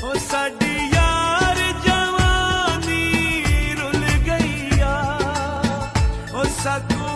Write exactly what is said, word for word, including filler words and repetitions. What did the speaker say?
ओ साडी यार जवानी रुल गई आ, ओ साकू